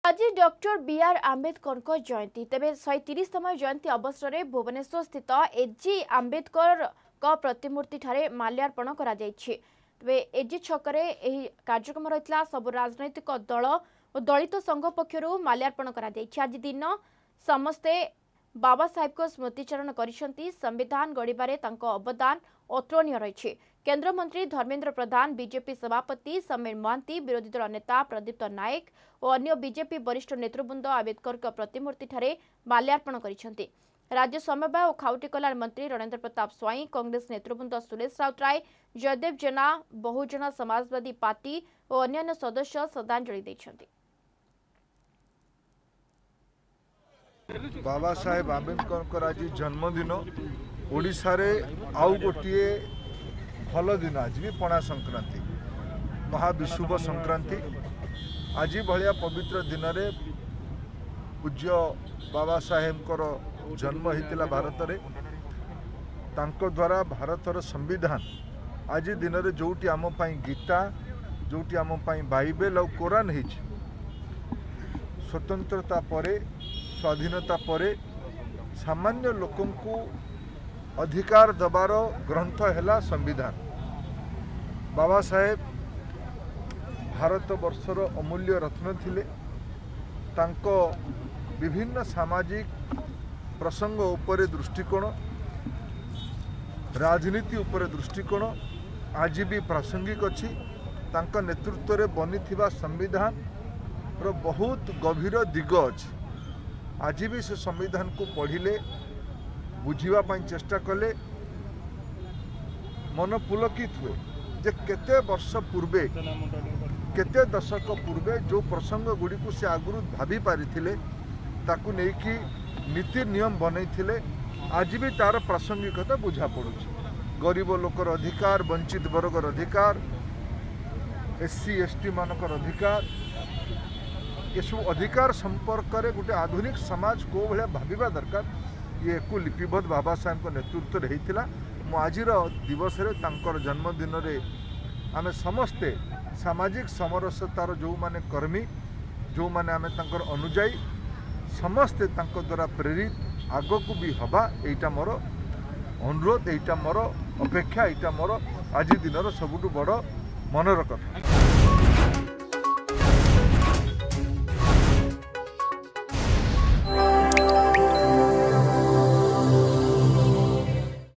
आज doctor B R. Ambedkar जयंती तेबे 130तम जयंती अवसर में भुवनेश्वर स्थित एजी आंबेडकर प्रतिमूर्ति ठारे माल्यार्पण करा जायछि। तेबे एजी छकरे एही कार्यक्रम रहितला सब राजनैतिक दल और दलित संघ पक्षरु माल्यार्पण करा जायछि। आज दिन समस्ते बाबा साहेब को स्मृतिचारण करिसेंती। संविधान गढ़िबारे तांको अवदान अतुलनीय रही। केंद्र मंत्री धर्मेंद्र प्रधान, बीजेपी सभापति समीर महांती, विरोधी दल नेता प्रदीप्त नायक और अन्य बीजेपी वरिष्ठ नेतृवृंद आंबेडकर प्रतिमूर्ति ठारे माल्यार्पण करिसेंती। राज्य समवाय और खाउटी कल्याण मंत्री रणेंद्र प्रताप स्वाई, कांग्रेस नेतृवृंद सुरेश राउतराय, जयदेव जेना, बहुजन समाजवादी पार्टी और अन्य सदस्य श्रद्धांजलि देछंती। बाबा साहेब आंबेडकर आज जन्मदिन ओडिशा रे आउ गोटे भल दिन। आज भी पणा संक्रांति, महाविषुव संक्रांति। आज भाया पवित्र दिन रे पूज्य बाबा साहेब जन्म होता भारत रे। तांको द्वारा भारतर संविधान आज दिन रे जोटी आम पाई गीता, जोटी आम पाई बाइबल और कुरान है। स्वतंत्रता परे, स्वाधीनता परे सामान्य लोकं को अधिकार दबार ग्रंथ है संविधान। बाबा साहेब भारत वर्षर अमूल्य रत्न थिले। तांको विभिन्न सामाजिक प्रसंग उपरे दृष्टिकोण, राजनीति उपरे दृष्टिकोण आज भी प्रासंगिक अच्छी। तांको नेतृत्व रे बनीथिबा संविधान रो बहुत गभीर दिग अच्छी। आज भी से संविधान को पढ़िले, बुझीबा चेष्टा कले, मन पुलकित हुए जे केते वर्ष पूर्वे, केते दशक पूर्वे जो प्रसंग गुड़ी को से आगुरी भाभी पारिथिले, ताकू नेकी नीति नियम बनैथिले। आज भी तार प्रासंगिकता बुझा पड़ुछि। गरीब लोकर अधिकार, वंचित वर्गर अधिकार, एससी एसटी मानकर अधिकार, ये सब अधिकार संपर्क में गोटे आधुनिक समाज को भाया भाविबा दरकार। ये को लिपिबद्ध बाबा साहेब को नेतृत्व रे हेतिला। मु आजिर दिवस रे तांकर जन्मदिन रे आमे समस्ते सामाजिक समरसतार जो माने कर्मी, जो माने आमे तांकर अनुयायी समस्ते तांको द्वारा प्रेरित आगो को भी हवा, एटा मोर अनुरोध, एटा मोर अपेक्षा, एटा मोर आज दिनर सबुठु बड़ मनर कथा।